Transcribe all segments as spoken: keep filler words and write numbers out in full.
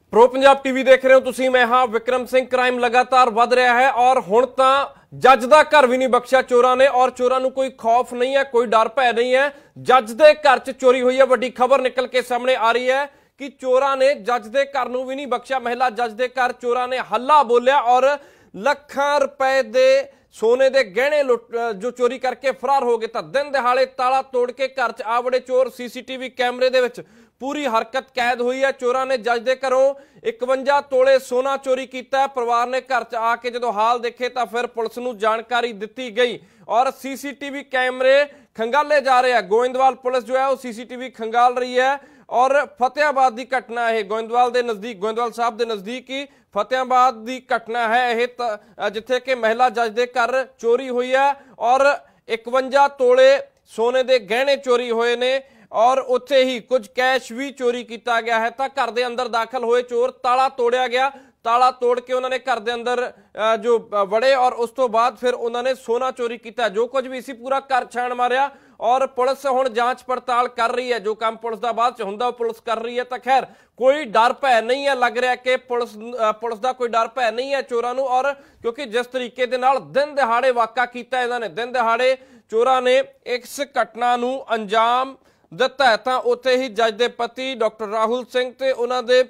Pro Punjab TV देख रहे हो तुसी, मैं हाँ विक्रम सिंह। क्राइम लगातार वध रहा है और हुण तां जज दा घर भी नहीं बख्शिया चोरां ने और चोरां नूं कोई खौफ नहीं है, कोई डर भै नहीं है। जज दे घर च चोरी हुई है। वड्डी खबर निकल के सामने आ रही है कि चोरां ने जज दे घर नूं भी नहीं बख्शिया। महिला जज दे घर चोरां ने हल्ला बोलिया और लखां रुपए दे सोने दे गहने लुट जो चोरी करके फरार हो गए। तो दिन दिहाड़े ताला तोड़ के घर च आ वड़े चोर। सीसीटीवी कैमरे दे विच पूरी हरकत कैद हुई है। चोरां ने जज दे घरों इकवंजा तोले सोना चोरी किया। परिवार ने घर च आके जो हाल देखे तो फिर पुलिस नूं जानकारी दी गई और सीसीटीवी कैमरे खंगाले जा रहे हैं। गोइंदवाल पुलिस जो है वो सीसीटीवी खंगाल रही है और फतेहाबाद की घटना है। गोइंदवाल के नज़दीक, गोइंदवाल साहब के नज़दीक ही फतेहाबाद की घटना है यह, जिथे कि महिला जज के घर चोरी हुई है और इकवंजा तोले सोने के गहने चोरी हुए ने और उत्थे ही कुछ कैश भी चोरी किया गया है। तो घर के अंदर दाखिल हुए चोर, ताला तोड़िया गया। ताला तोड़ के उन्होंने घर के अंदर जो वड़े और उस तो बाद फिर उन्होंने सोना चोरी किया। जो कुछ भी इसी पूरा घर छाण मारिया और पुलिस हुण जांच पड़ताल कर रही है। जो काम पुलिस का बाद च हुंदा पुलिस कर रही है। तो खैर कोई डर भै नहीं है, लग रहा कि पुलिस पुलिस का कोई डर भै नहीं है चोरां नूं। और क्योंकि जिस तरीके दे नाल दिन दिहाड़े वाका किया इन्होंने, दिन दिहाड़े चोरां ने इस घटना नूं अंजाम दिता है। तो उत्थे ही जज दे पति डॉक्टर राहुल सिंह ते उन्हां दे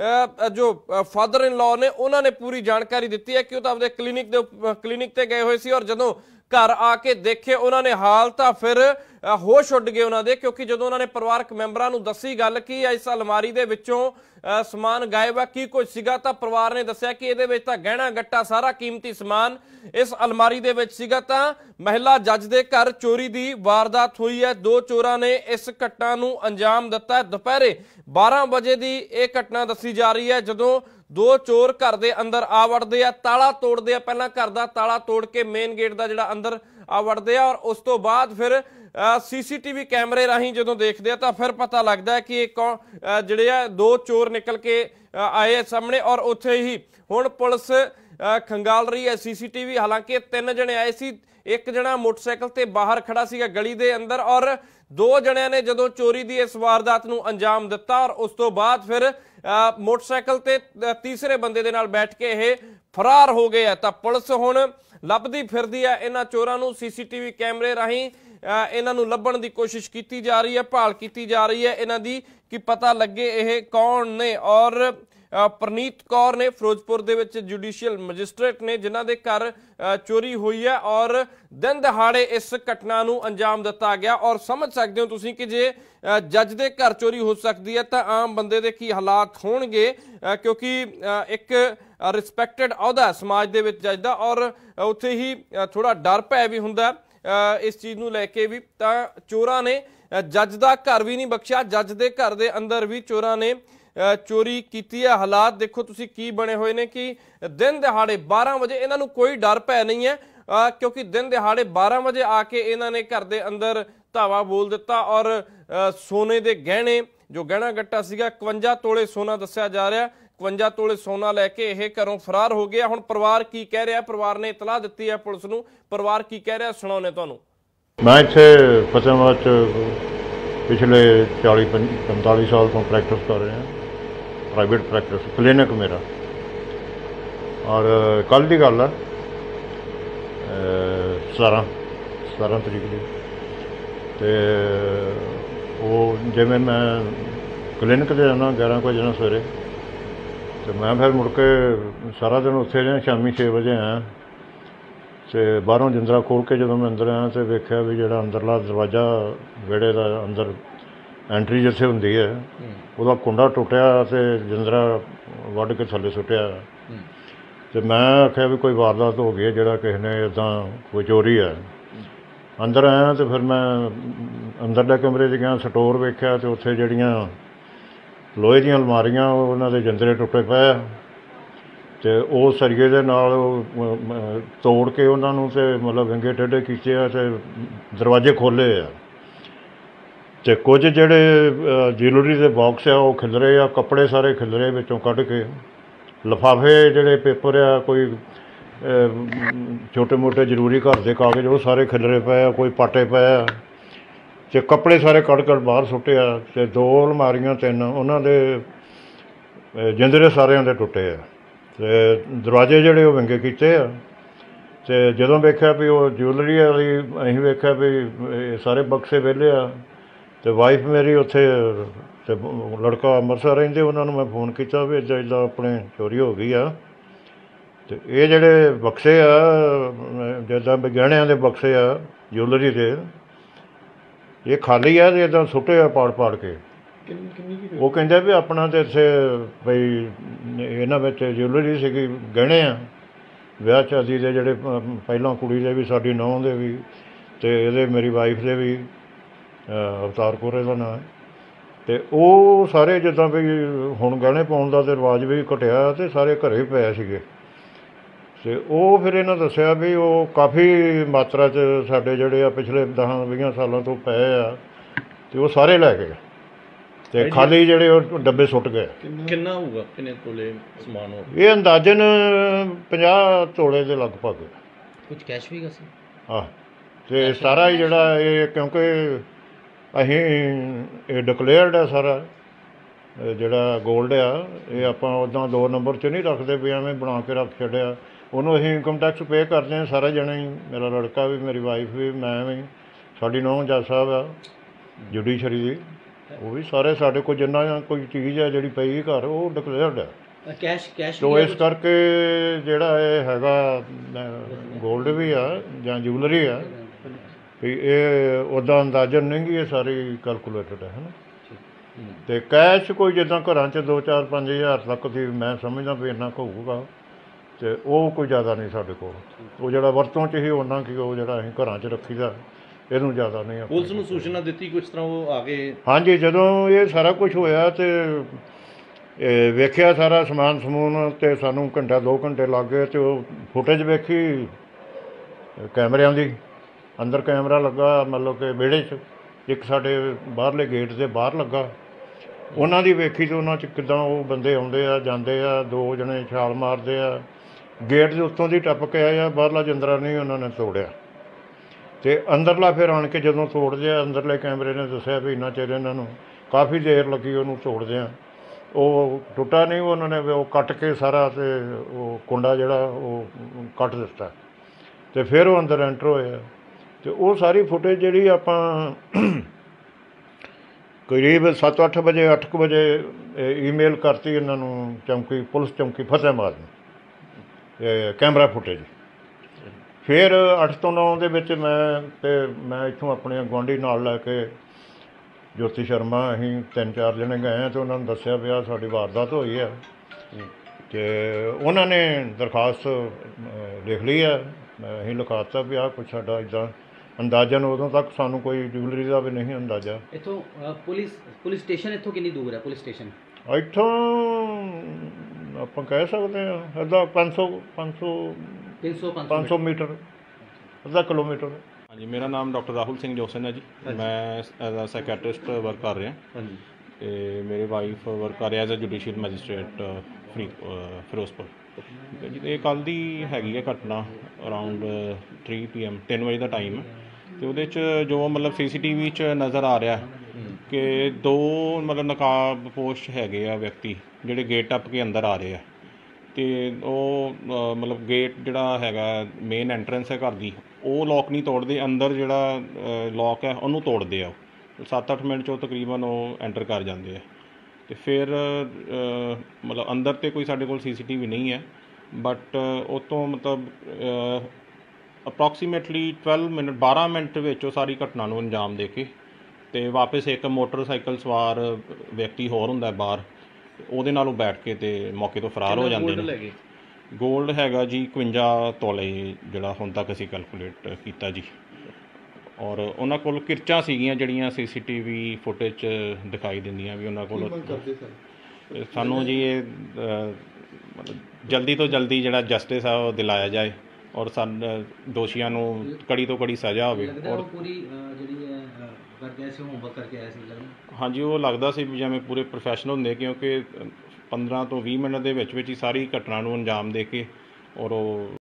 जो फादर इन लॉ ने उन्होंने पूरी जानकारी दी है कि अपने क्लीनिक दे क्लीनिक ते गए हुए सी और जदों घर आके देखे उन्होंने हाल तो फिर होश उड़ गए उन्होंने। क्योंकि जो उन्होंने परिवारक मैंबरां नूं दसी गल कि इस अलमारी दे विचों समान गायब है, की कुछ सीगा, तो परिवार ने दस्सिया कि इहदे विच तां गहना गट्टा सारा कीमती समान इस अलमारी दे विच सीगा। तां महिला जज दे घर चोरी दी वारदात हुई है। दो चोरां ने इस घटना नूं अंजाम दिता है। दोपहरे बारह बजे की यह घटना दसी जा रही है जदों दो चोर घर के अंदर आ वड़ते हैं, ताला तोड़ते हैं। पहला घर का ताला तोड़ के मेन गेट का जिहड़ा अंदर आ वड़ते हैं और उस तो बाद फिर सीसीटीवी कैमरे राही जो देखते हैं तो फिर पता लगता है कि कौन जिहड़े दो चोर निकल के आए सामने और उत्थे ही हुण पुलिस खंगाल रही है सीसीटीवी। हालांकि तीन जने आए सी, एक जना मोटरसाइकिल ते बाहर खड़ा सीगा गली दे अंदर और दो जणियां ने जदों चोरी की इस वारदात नूं अंजाम दिता और उस तो बाद फिर मोटरसाइकिल ते तीसरे बंदे दे नाल बैठ के ये फरार हो गए है। तो पुलिस हुण लभदी फिरदी है इन्हां चोरां नूं। सीसीटीवी कैमरे राही इन्हां नूं लभण दी कोशिश की जा रही है, भाल की जा रही है इन्हां दी कि पता लगे ये कौन ने। और परनीत कौर ने फिरोजपुर दे विच जुडिशियल मजिस्ट्रेट ने जिन्हां दे घर चोरी हुई है और दिन दिहाड़े इस घटना नूं अंजाम दिता गया। और समझ सकते हो तुसीं कि जे जज दे घर चोरी हो सकती है तो आम बंदे दे की हालात होणगे, क्योंकि एक रिस्पैक्टेड अहुदा समाज दे विच जज दा और उत्थे ही थोड़ा डर भै भी हुंदा इस चीज़ नूं लैके भी। तां चोरां ने जज दा घर भी नहीं बख्शिया, जज दे घर दे अंदर भी चोरां ने चोरी की है। हालात देखो तुसी की बने हुए ने कि दिन दिहाड़े बारह बजे इन्हां नूं कोई डर भै नहीं है, क्योंकि दिन दिहाड़े बारह बजे आके इन्हां ने घर दे अंदर धावा बोल दिता और सोने दे गहने जो गहना गट्टा सीगा इकवंजा तोले सोना दस्सिया जा रहा, इकवंजा तोले सोना लैके यह घरों फरार हो गया। हुण परिवार की कह रहा, परिवार ने इतलाह दी है पुलिस नूं, परिवार की कह रहा सुणाउने तुहानूं। मैं इत्थे फतेहाबाद पिछले चाली पैंताली साल तो प्रैक्टिस कर रहा, प्राइवेट प्रैक्टिस क्लीनिक मेरा। और कल की गल है सतारह सतारह तरीक की, तो वो जिमें मैं क्लीनिक से जाना ग्यारह बजे ना सवेरे, तो मैं फिर मुड़ के सारा दिन उत्थे रहा। शामी छे बजे आया तो बाहरों जिंदरा खोल के जो मैं अंदर आया तो वेख्या भी जो अंदरला दरवाजा वेड़े का अंदर एंट्री जिथे होंगी है वह कुंडा टुटिया तो जिंदरा वढ़ के थले सुटिया। तो मैं आख्या भी कोई वारदात हो गई है जोड़ा किसी ने इदा कोई चोरी है। अंदर आया तो फिर मैं अंदरले कमरे च गया, स्टोर वेख्या तो उत्थे जड़ियाँ लोहे दी अलमारियां उन्होंने जिंदरे टुटे पे तो वो सरिये दे नाल तोड़ के उन्होंने तो मतलब विंगे टेढ़े कीते तो दरवाजे खोले आ। तो कुछ जोड़े ज्वैलरी के बॉक्स आ खिलरे आ, कपड़े सारे खिलरे विचों कढ़ के, लिफाफे जोड़े पेपर आ कोई छोटे मोटे जरूरी घर के कागज़ वो सारे खिलरे पे आ, कोई पाटे पे आ, तो कपड़े सारे कढ़ कढ़ बाहर सुटे आ। तो दो अलमारियां तीन उन्होंने ਜਿੰਦਰੇ ਸਾਰਿਆਂ ਦੇ ਟੁੱਟੇ ਆ ਅਤੇ ਦਰਵਾਜ਼ੇ ਜਿਹੜੇ ਉਹ ਵਿੰਗੇ ਕੀਤੇ ਆ। ਅਤੇ ਜਦੋਂ ਵੇਖਿਆ ਵੀ ਉਹ ਜੂਲਰੀ ਵਾਲੀ ਅਸੀਂ ਵੇਖਿਆ ਵੀ ਇਹ ਸਾਰੇ ਬਕਸੇ ਵਿਹਲੇ ਆ। ਅਤੇ ਵਾਈਫ ਮੇਰੀ ਉੱਥੇ ਅਤੇ ਲੜਕਾ ਅੰਮ੍ਰਿਤਸਰ ਰਹਿੰਦੇ, ਉਹਨਾਂ ਨੂੰ ਮੈਂ ਫੋਨ ਕੀਤਾ ਵੀ ਇੱਦਾਂ ਇੱਦਾਂ ਆਪਣੇ ਚੋਰੀ ਹੋ ਗਈ ਆ। ਅਤੇ ਇਹ ਜਿਹੜੇ ਬਕਸੇ ਆ ਜਿੱਦਾਂ ਵੀ ਗਹਿਣਿਆਂ ਦੇ ਬਕਸੇ ਆ ਜੂਲਰੀ ਦੇ, ਇਹ ਖਾਲੀ ਆ ਅਤੇ ਇੱਦਾਂ ਸੁੱਟੇ ਆ ਪਾੜ ਪਾੜ ਕੇ। ਉਹ ਕਹਿੰਦੇ ਵੀ ਆਪਣਾ ਤਾਂ ਇੱਥੇ ਬਈ ਇਹਨਾਂ ਵਿੱਚ ਜੂਲਰੀ ਸੀਗੀ, ਗਹਿਣੇ ਆ ਵਿਆਹ ਸ਼ਾਦੀ ਦੇ ਜਿਹੜੇ ਪਹਿਲਾਂ ਕੁੜੀ ਦੇ ਵੀ, ਸਾਡੀ ਨੂੰਹ ਦੇ ਵੀ, ਅਤੇ ਇਹਦੇ ਮੇਰੀ ਵਾਈਫ ਦੇ ਵੀ, ਅਵਤਾਰ ਕੌਰ ਦਾ ਨਾਂ। ਅਤੇ ਉਹ ਸਾਰੇ ਜਿੱਦਾਂ ਵੀ ਹੁਣ ਗਹਿਣੇ ਪਾਉਣ ਦਾ ਤਾਂ ਰਿਵਾਜ਼ ਵੀ ਘਟਿਆ ਅਤੇ ਸਾਰੇ ਘਰੇ ਪਏ ਸੀਗੇ। ਅਤੇ ਉਹ ਫਿਰ ਇਹਨਾਂ ਦੱਸਿਆ ਵੀ ਉਹ ਕਾਫੀ ਮਾਤਰਾ 'ਚ ਸਾਡੇ ਜਿਹੜੇ ਆ ਪਿਛਲੇ ਦਸਾਂ ਵੀਹਾਂ ਸਾਲਾਂ ਤੋਂ ਪਏ ਆ, ਅਤੇ ਉਹ ਸਾਰੇ ਲੈ ਗਏ ਅਤੇ ਖਾਲੀ ਜਿਹੜੇ ਉਹ ਡੱਬੇ ਸੁੱਟ ਗਏ। ਕਿੰਨਾ ਹੋਊਗਾ, ਕਿੰਨੇ ਤੋਲੇ ਸਮਾਨ ਹੋ? ਇਹ ਅੰਦਾਜ਼ਨ ਪੰਜਾਹ ਤੋਲੇ ਦੇ ਲਗਭਗ। ਕੁਝ ਕੈਸ਼ ਵੀ ਸੀ? ਹਾਂ, ਅਤੇ ਸਾਰਾ ਹੀ ਜਿਹੜਾ ਇਹ ਕਿਉਂਕਿ ਅਸੀਂ ਇਹ ਡਿਕਲੇਅਰਡ ਆ ਸਾਰਾ ਜਿਹੜਾ ਗੋਲਡ ਆ, ਇਹ ਆਪਾਂ ਉੱਦਾਂ ਦੋ ਨੰਬਰ 'ਚ ਨਹੀਂ ਰੱਖਦੇ ਵੀ ਐਵੇਂ ਬਣਾ ਕੇ ਰੱਖ ਛੱਡਿਆ। ਉਹਨੂੰ ਅਸੀਂ ਇਨਕਮ ਟੈਕਸ ਪੇ ਕਰਦੇ ਹਾਂ ਸਾਰੇ ਜਣੇ ਹੀ, ਮੇਰਾ ਲੜਕਾ ਵੀ, ਮੇਰੀ ਵਾਈਫ ਵੀ, ਮੈਂ ਵੀ, ਸਾਡੀ ਨੂੰਹ ਜੱਜ ਸਾਹਿਬ ਆ ਜੁਡੀਸ਼ਰੀ ਦੀ, ਉਹ ਵੀ ਸਾਰੇ ਸਾਡੇ ਕੋਲ ਜਿੰਨਾ ਕੋਈ ਚੀਜ਼ ਹੈ ਜਿਹੜੀ ਪਈ ਘਰ ਉਹ ਡਿਕਲੇਅਰਡ ਹੈ। ਕੈਸ਼ ਕੈਸ਼ ਤੋ ਇਸ ਕਰਕੇ ਜਿਹੜਾ ਇਹ ਹੈਗਾ ਗੋਲਡ ਵੀ ਆ ਜਾਂ ਜੂਲਰੀ ਆ ਵੀ ਇਹ ਉੱਦਾਂ ਅੰਦਾਜ਼ਨ ਨਹੀਂ ਗੀ, ਇਹ ਸਾਰੀ ਕੈਲਕੂਲੇਟਡ ਹੈ ਨਾ। ਅਤੇ ਕੈਸ਼ ਕੋਈ ਜਿੱਦਾਂ ਘਰਾਂ 'ਚ ਦੋ ਚਾਰ ਪੰਜ ਹਜ਼ਾਰ ਤੱਕ ਦੀ ਮੈਂ ਸਮਝਦਾ ਵੀ ਇੰਨਾ ਕੁ ਹੋਊਗਾ, ਅਤੇ ਉਹ ਕੋਈ ਜ਼ਿਆਦਾ ਨਹੀਂ ਸਾਡੇ ਕੋਲ। ਉਹ ਜਿਹੜਾ ਵਰਤੋਂ 'ਚ ਹੀ ਉਹਨਾਂ ਕੀ ਉਹ ਜਿਹੜਾ ਅਸੀਂ ਘਰਾਂ 'ਚ ਰੱਖੀਦਾ, ਇਹਨੂੰ ਜ਼ਿਆਦਾ ਨਹੀਂ। ਪੁਲਿਸ ਨੂੰ ਸੂਚਨਾ ਦਿੱਤੀ ਕਿਸ ਤਰ੍ਹਾਂ ਉਹ ਆ ਗਏ? ਹਾਂਜੀ, ਜਦੋਂ ਇਹ ਸਾਰਾ ਕੁਝ ਹੋਇਆ ਅਤੇ ਵੇਖਿਆ ਸਾਰਾ ਸਮਾਨ ਸਮੂਨ, ਅਤੇ ਸਾਨੂੰ ਘੰਟਾ ਦੋ ਘੰਟੇ ਲੱਗ ਗਏ। ਅਤੇ ਉਹ ਫੁਟੇਜ ਵੇਖੀ ਕੈਮਰਿਆਂ ਦੀ, ਅੰਦਰ ਕੈਮਰਾ ਲੱਗਾ ਮਤਲਬ ਕਿ ਵਿਹੜੇ 'ਚ, ਇੱਕ ਸਾਡੇ ਬਾਹਰਲੇ ਗੇਟ ਦੇ ਬਾਹਰ ਲੱਗਾ, ਉਹਨਾਂ ਦੀ ਵੇਖੀ। ਅਤੇ ਉਹਨਾਂ 'ਚ ਕਿੱਦਾਂ ਉਹ ਬੰਦੇ ਆਉਂਦੇ ਆ ਜਾਂਦੇ ਆ, ਦੋ ਜਣੇ ਛਾਲ ਮਾਰਦੇ ਆ, ਗੇਟ ਦੇ ਉੱਤੋਂ ਦੀ ਟੱਪ ਕੇ ਆਏ ਆ, ਬਾਹਰਲਾ ਜਿੰਦਰਾ ਨਹੀਂ ਉਹਨਾਂ ਨੇ ਤੋੜਿਆ। ਅਤੇ ਅੰਦਰਲਾ ਫਿਰ ਆਣ ਕੇ ਜਦੋਂ ਤੋੜਦੇ ਆ, ਅੰਦਰਲੇ ਕੈਮਰੇ ਨੇ ਦੱਸਿਆ ਵੀ ਇੰਨਾ ਚਿਰ ਇਹਨਾਂ ਨੂੰ ਕਾਫੀ ਦੇਰ ਲੱਗੀ ਉਹਨੂੰ ਤੋੜਦੇ ਆ, ਉਹ ਟੁੱਟਾ ਨਹੀਂ, ਉਹਨਾਂ ਨੇ ਉਹ ਕੱਟ ਕੇ ਸਾਰਾ, ਅਤੇ ਉਹ ਕੁੰਡਾ ਜਿਹੜਾ ਉਹ ਕੱਟ ਦਿੱਤਾ, ਅਤੇ ਫਿਰ ਉਹ ਅੰਦਰ ਐਂਟਰ ਹੋਏ। ਅਤੇ ਉਹ ਸਾਰੀ ਫੁਟੇਜ ਜਿਹੜੀ ਆਪਾਂ ਕਰੀਬ ਸੱਤ ਅੱਠ ਵਜੇ ਅੱਠ ਕੁ ਵਜੇ ਈਮੇਲ ਕਰਤੀ ਇਹਨਾਂ ਨੂੰ, ਚੌਂਕੀ ਪੁਲਿਸ ਚੌਂਕੀ ਫਤਿਹਾਬਾਦ ਨੂੰ, ਕੈਮਰਾ ਫੁਟੇਜ। ਫਿਰ ਅੱਠ ਤੋਂ ਨੌ ਦੇ ਵਿੱਚ ਮੈਂ ਅਤੇ ਮੈਂ ਇੱਥੋਂ ਆਪਣੇ ਗੁਆਂਢੀ ਨਾਲ ਲੈ ਕੇ ਜੋਤੀ ਸ਼ਰਮਾ, ਅਸੀਂ ਤਿੰਨ ਚਾਰ ਜਣੇ ਗਏ ਹਾਂ ਅਤੇ ਉਹਨਾਂ ਨੂੰ ਦੱਸਿਆ ਵੀ ਆਹ ਸਾਡੀ ਵਾਰਦਾਤ ਹੋਈ ਆ। ਅਤੇ ਉਹਨਾਂ ਨੇ ਦਰਖਾਸਤ ਲਿਖ ਲਈ ਆ, ਅਸੀਂ ਲਿਖਾ ਦਿੱਤਾ ਵੀ ਆਹ ਕੁਛ ਸਾਡਾ ਇੱਦਾਂ ਅੰਦਾਜ਼ਨ, ਉਦੋਂ ਤੱਕ ਸਾਨੂੰ ਕੋਈ ਜੂਲਰੀ ਦਾ ਵੀ ਨਹੀਂ ਅੰਦਾਜ਼ਾ। ਇੱਥੋਂ ਪੁਲਿਸ ਪੁਲਿਸ ਸਟੇਸ਼ਨ ਇੱਥੋਂ ਕਿੰਨੀ ਦੂਰ ਹੈ? ਪੁਲਿਸ ਸਟੇਸ਼ਨ ਇੱਥੋਂ ਆਪਾਂ ਕਹਿ ਸਕਦੇ ਹਾਂ ਇੱਦਾਂ ਪੰਜ ਸੌ ਪੰਜ ਸੌ ਤਿੰਨ ਸੌ ਪੰਜ ਸੌ ਮੀਟਰ, ਅੱਧਾ ਕਿਲੋਮੀਟਰ। ਹਾਂਜੀ, ਮੇਰਾ ਨਾਮ ਡਾਕਟਰ ਰਾਹੁਲ ਸਿੰਘ ਜੋਸਨ ਹੈ ਜੀ। ਮੈਂ ਐਜ਼ ਅ ਸਾਈਕੈਟਰਿਸਟ ਵਰਕ ਕਰ ਰਿਹਾ। ਹਾਂਜੀ। ਅਤੇ ਮੇਰੇ ਵਾਈਫ ਵਰਕ ਕਰ ਰਿਹਾ ਐਜ਼ ਅ ਜੁਡੀਸ਼ੀਅਲ ਮੈਜਿਸਟਰੇਟ ਫਰੀ ਫਿਰੋਜ਼ਪੁਰ। ਠੀਕ ਹੈ ਜੀ। ਇਹ ਕੱਲ੍ਹ ਦੀ ਹੈਗੀ ਹੈ ਘਟਨਾ, ਅਰਾਊਂਡ ਥ੍ਰੀ ਪੀ ਐਮ ਤਿੰਨ ਵਜੇ ਦਾ ਟਾਈਮ। ਅਤੇ ਉਹਦੇ 'ਚ ਜੋ ਮਤਲਬ ਸੀ ਸੀ ਟੀ ਵੀ 'ਚ ਨਜ਼ਰ ਆ ਰਿਹਾ ਕਿ ਦੋ ਮਤਲਬ ਨਕਾਬਪੋਸ਼ ਹੈਗੇ ਆ ਵਿਅਕਤੀ, ਜਿਹੜੇ ਗੇਟ ਟੱਪ ਕੇ ਅੰਦਰ ਆ ਰਹੇ ਆ। ਅਤੇ ਉਹ ਮਤਲਬ ਗੇਟ ਜਿਹੜਾ ਹੈਗਾ ਮੇਨ ਐਂਟਰੈਂਸ ਹੈ ਘਰ ਦੀ, ਉਹ ਲੋਕ ਨਹੀਂ ਤੋੜਦੇ, ਅੰਦਰ ਜਿਹੜਾ ਲੋਕ ਹੈ ਉਹਨੂੰ ਤੋੜਦੇ ਆ। ਉਹ ਸੱਤ ਅੱਠ ਮਿੰਟ 'ਚ ਉਹ ਤਕਰੀਬਨ ਉਹ ਐਂਟਰ ਕਰ ਜਾਂਦੇ ਆ। ਅਤੇ ਫਿਰ ਮਤਲਬ ਅੰਦਰ ਤਾਂ ਕੋਈ ਸਾਡੇ ਕੋਲ ਸੀ ਸੀ ਟੀ ਵੀ ਨਹੀਂ ਹੈ, ਬਟ ਉਹ ਤੋਂ ਮਤਲਬ ਅਪਰੋਕਸੀਮੇਟਲੀ ਟਵੈਲਵ ਮਿੰਟ ਬਾਰ੍ਹਾਂ ਮਿੰਟ ਵਿੱਚ ਉਹ ਸਾਰੀ ਘਟਨਾ ਨੂੰ ਅੰਜਾਮ ਦੇ ਕੇ ਅਤੇ ਵਾਪਸ ਇੱਕ ਮੋਟਰਸਾਈਕਲ ਸਵਾਰ ਵਿਅਕਤੀ ਹੋਰ ਹੁੰਦਾ ਬਾਹਰ, ਉਹਦੇ ਨਾਲ ਉਹ ਬੈਠ ਕੇ ਅਤੇ ਮੌਕੇ ਤੋਂ ਫਰਾਰ ਹੋ ਜਾਂਦੇ ਨੇ। ਗੋਲਡ ਹੈਗਾ ਜੀ ਇਕਵੰਜਾ ਤੋਲੇ, ਜਿਹੜਾ ਹੁਣ ਤੱਕ ਅਸੀਂ ਕੈਲਕੂਲੇਟ ਕੀਤਾ ਜੀ। ਔਰ ਉਹਨਾਂ ਕੋਲ ਕਿਰਚਾਂ ਸੀਗੀਆਂ ਜਿਹੜੀਆਂ ਸੀ ਸੀ ਟੀ ਵੀ ਫੁਟੇਜ 'ਚ ਦਿਖਾਈ ਦਿੰਦੀਆਂ ਵੀ ਉਹਨਾਂ ਕੋਲ। ਸਾਨੂੰ ਜੀ ਇਹ ਮਤਲਬ ਜਲਦੀ ਤੋਂ ਜਲਦੀ ਜਿਹੜਾ ਜਸਟਿਸ ਆ ਉਹ ਦਿਲਾਇਆ ਜਾਏ, ਔਰ ਸਾਨੂੰ ਦੋਸ਼ੀਆਂ ਨੂੰ ਕੜੀ ਤੋਂ ਕੜੀ ਸਜ਼ਾ ਹੋਵੇ। ਔਰ ਪੂਰੀ ਜਿਹੜੀ ਹੈ ਕਰਕੇ ਆਏ ਸੀ, ਹੋਮਵਰਕ ਕਰਕੇ ਆਏ ਸੀ ਲੱਗਦਾ? ਹਾਂਜੀ, ਉਹ ਲੱਗਦਾ ਸੀ ਵੀ ਜਿਵੇਂ ਪੂਰੇ ਪ੍ਰੋਫੈਸ਼ਨਲ ਹੁੰਦੇ, ਕਿਉਂਕਿ ਪੰਦਰਾਂ ਤੋਂ ਵੀਹ ਮਿੰਟ ਦੇ ਵਿੱਚ ਵਿੱਚ ਹੀ ਸਾਰੀ ਘਟਨਾ ਨੂੰ ਅੰਜਾਮ ਦੇ ਕੇ ਔਰ ਉਹ